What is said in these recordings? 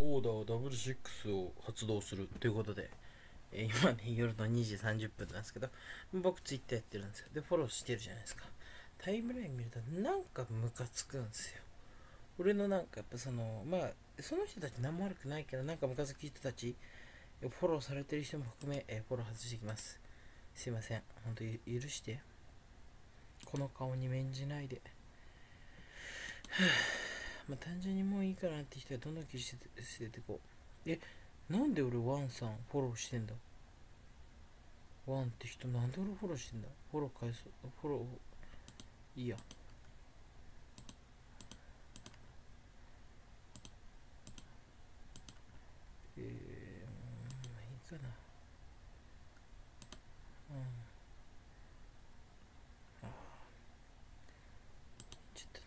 オーダー66を発動するということで、今ね夜の2時30分なんですけど、僕ツイッターやってるんですよ。でフォローしてるじゃないですか。タイムライン見るとなんかムカつくんですよ。俺のなんかやっぱそのその人たち何も悪くないけど、なんかムカつく人たち、フォローされてる人も含め、フォロー外していきます。すいません、本当に許して。この顔に免じないで。単純にもういいかなって人はどんどん切り捨ててこう。なんで俺ワンさんフォローしてんだ。ワンって人なんで俺フォローしてんだ。フォロー返そう。フォローいいや。いいかな。ちょっと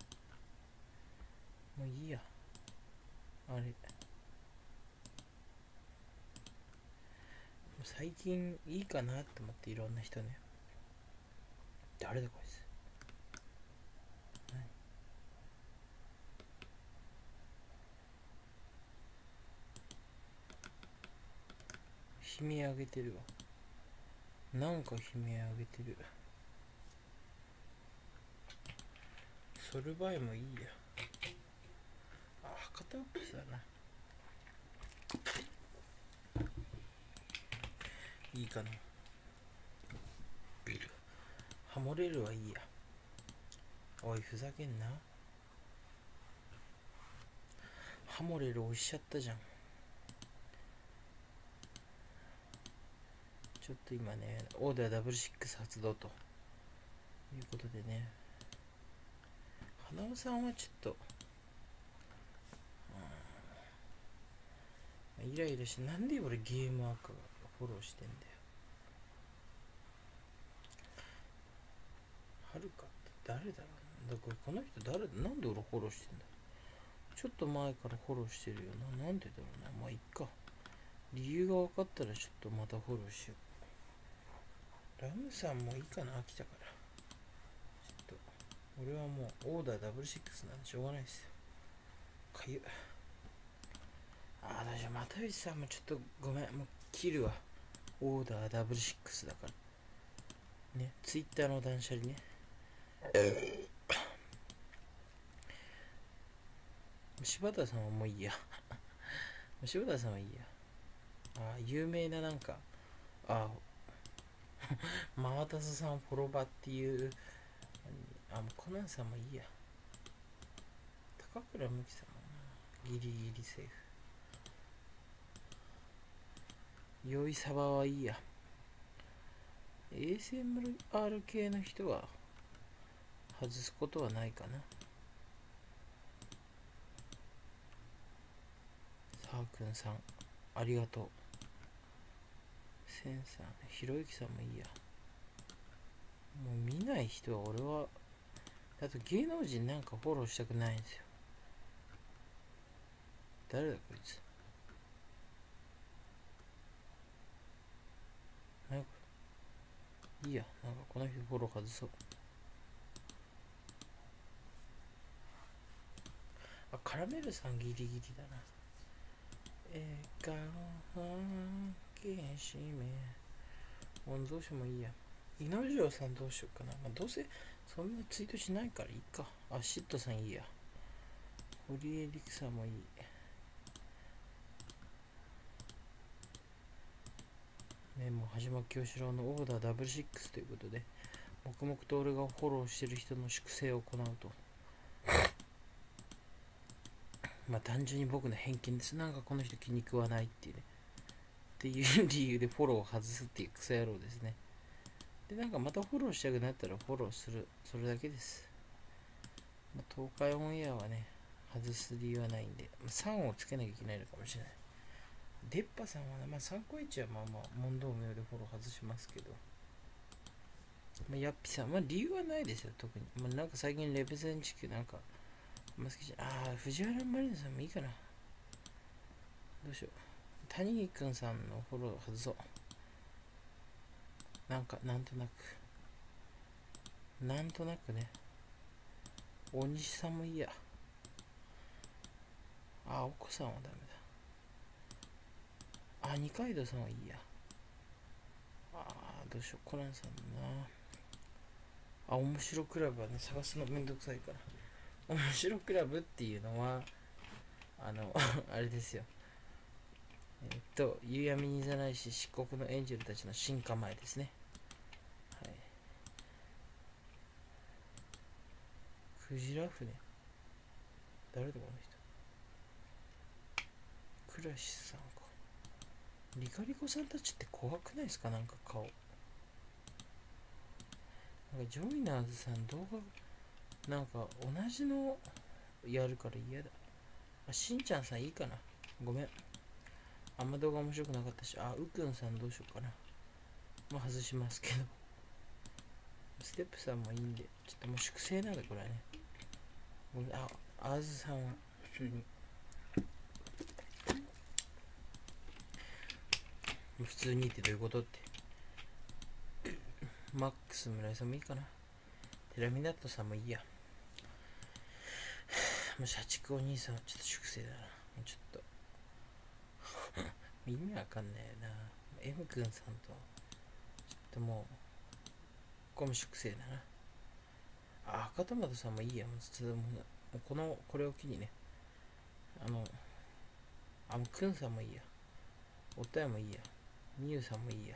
な、もういいや。あれ最近いいかなって思って、いろんな人ね。誰だこいつ。悲鳴上げてるわ。なんか悲鳴上げてる。それ場合もいいや。博多オフィスだな。いいかな。ハモれるはいいや。おいふざけんな。ハモレル押しちゃったじゃん。ちょっと今ね、オーダーダブルシックス発動ということでね、花尾さんはちょっと、イライラして、なんで俺ゲームアカがフォローしてんだよ。はるかって誰だろう。だからこの人誰だ。なんで俺フォローしてんだ。ちょっと前からフォローしてるよな。なんでだろうな。まあいっか。理由が分かったらちょっとまたフォローしよう。ラムさんもいいかな、飽きたから。ちょっと俺はもうオーダーダブルシックスなんでしょうがないですよ。かゆ。どうしよう。またびさんもちょっとごめん、もう切るわ。オーダーダブルシックスだからね。ツイッターの断捨離ね。柴田さんはもういいや。柴田さんはいいや。有名ななんか、マワタスさんフォロバっていう、もうコナンさんもいいや。高倉美樹さんもギリギリセーフ。酔いサバはいいや。ASMR 系の人は外すことはないかな。さあくんさんありがとう。センさん、ひろゆきさんもいいや。もう見ない人は俺は、あと芸能人なんかフォローしたくないんですよ。誰だこいつ。なんかいいや。なんかこの人フォロー外そう。カラメルさんギリギリだな。笑顔消しめ。どうしてもいいや。井上城さんどうしようかな。どうせそんなツイートしないからいいか。シットさんいいや。堀江陸さんもいい。ね、もう羽島清志郎のオーダーダブルシックスということで、黙々と俺がフォローしてる人の粛清を行うと。単純に僕の偏見です。なんかこの人気に食わないっていうね。っていう理由でフォローを外すっていうクソ野郎ですね。で、なんかまたフォローしたくなったらフォローする。それだけです。東海オンエアはね、外す理由はないんで、3をつけなきゃいけないのかもしれない。デッパさんはね、3個1は問答無用でフォロー外しますけど、ヤッピさん、理由はないですよ、特に。なんか最近レベゼン地球なんか、好きじゃん。藤原マリナさんもいいかな。どうしよう。谷くんさんのフォロー外そう。なんとなくね。大西さんもいいや。 あ、お子さんはダメだ。あ、二階堂さんはいいや。あー、どうしよう、コナンさんだな。あ、面白クラブはね、探すのめんどくさいから。面白クラブっていうのは、あれですよ。夕闇にざないし、漆黒のエンジェルたちの進化前ですね。はい。クジラ船。誰だこの人。倉石さんか。リカリコさんたちって怖くないですか？なんか顔。なんかジョイナーズさん動画、なんか同じのやるから嫌だ。あ、しんちゃんさんいいかな。ごめん。あんま動画面白くなかったし。あ、うくんさんどうしようかな。まあ外しますけど。ステップさんもいいんで、ちょっともう粛清なんだこれはね。あずさんは普通に。普通にってどういうことって。マックス村井さんもいいかな。テラミナットさんもいいや。もう社畜お兄さんはちょっと粛清だな。もうちょっと意味わかんないな。M 君さんとちょっともうこれも粛清だな。あ、赤トマトさんもいいや。もうちょっともうこれを機にね、くんさんもいいや。おたやもいいや。みゆさんもいいや。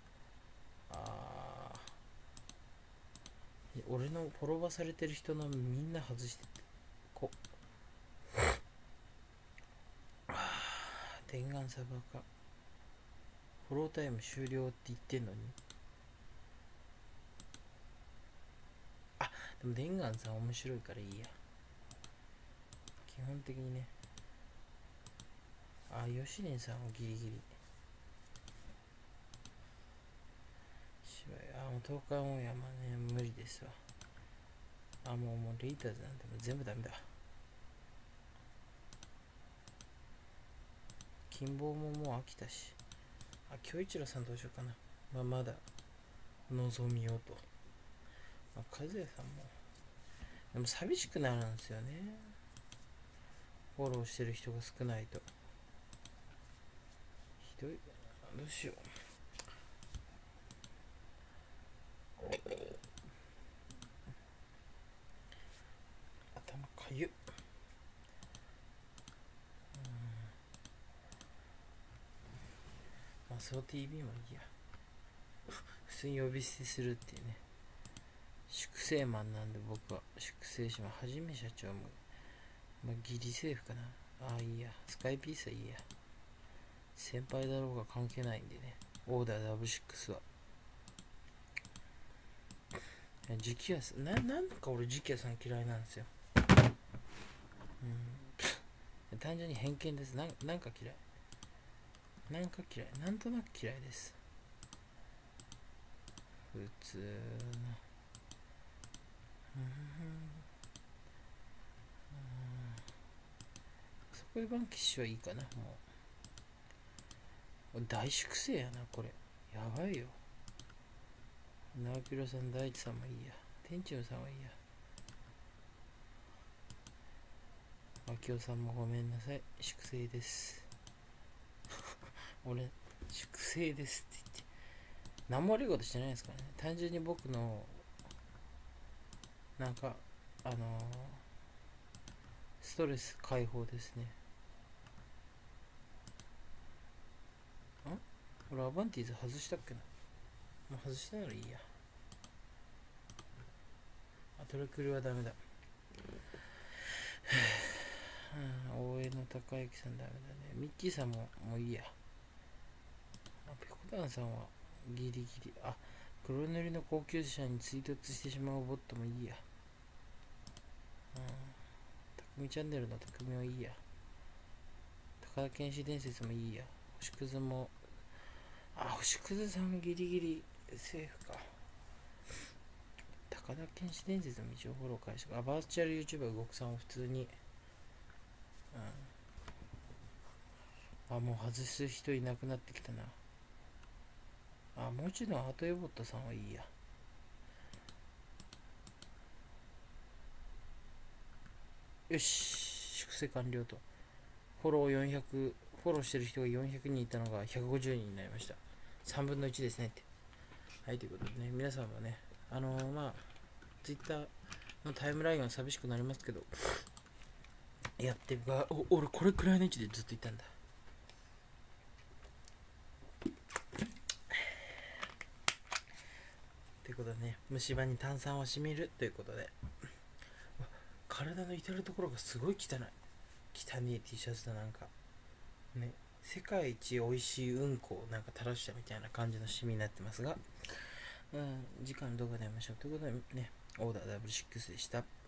俺のフォロワーされてる人のみんな外してって電眼サバか。フォロータイム終了って言ってんのに。あ、でも電眼さん面白いからいいや。基本的にね。あ、ヨシネさんはギリギリ。もう東海オンヤマね、無理ですわ。もうレイターズなんてもう全部ダメだ。金棒ももう飽きたし。京一郎さんどうしようかな。まだ望みようと。和也さんも。でも寂しくなるんですよね。フォローしてる人が少ないと。ひどい。どうしよう。頭かゆっ。そう TV もいいや。普通に呼び捨てするっていうね。粛清マンなんで僕は粛清します。はじめ社長も、ギリセーフかな。いいや。スカイピースはいいや。先輩だろうが関係ないんでね。オーダーダブ6は。時期屋さん、なんか俺時期屋さん嫌いなんですよ。単純に偏見です。なんか嫌い。なんとなく嫌いです。普通の。そこでバンキッシュはいいかな。もう大粛清やなこれ。やばいよ。直弘さん、大地さんもいいや。天チムさんはいいや。明夫さんもごめんなさい。粛清です。俺、粛清ですって言って。何も悪いことしてないですからね。単純に僕の、なんか、ストレス解放ですね。俺アバンティーズ外したっけな。もう外したならいいや。トラクルはダメだ。大江の高之さんダメだね。ミッキーさんもういいや。ペコダンさんはギリギリ。黒塗りの高級車に追突してしまうボットもいいや。匠チャンネルの匠はいいや。高田剣士伝説もいいや。星屑も、星屑さんギリギリセーフか。高田剣士伝説の一応フォロー返した。バーチャル YouTuber 動くさんは普通に、もう外す人いなくなってきたな。もう一度アートヨボットさんはいいや。よし、粛清完了と。 フォローしてる人が400人いたのが150人になりました。3分の1ですねって。はい、ということでね、皆さんはね、Twitter のタイムラインは寂しくなりますけど、やってるが、俺これくらいの位置でずっといたんだ。ということでね、虫歯に炭酸をしみるということで、体の至るところがすごい汚い。汚い T シャツだ、なんか。ね、世界一美味しいうんこをなんか垂らしたみたいな感じのシミになってますが、次回の動画で会いましょう。ということでね、オーダー W6 でした。